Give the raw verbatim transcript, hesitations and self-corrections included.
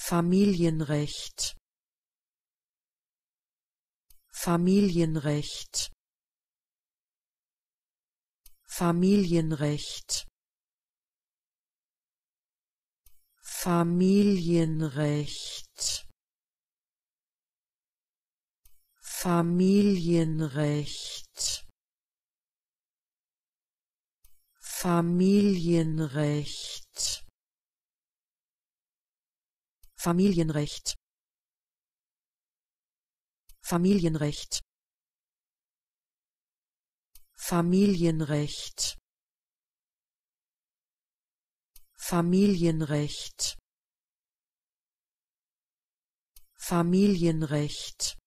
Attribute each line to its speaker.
Speaker 1: Familienrecht, Familienrecht, Familienrecht, Familienrecht, Familienrecht, Familienrecht, Familienrecht, Familienrecht, Familienrecht, Familienrecht, Familienrecht,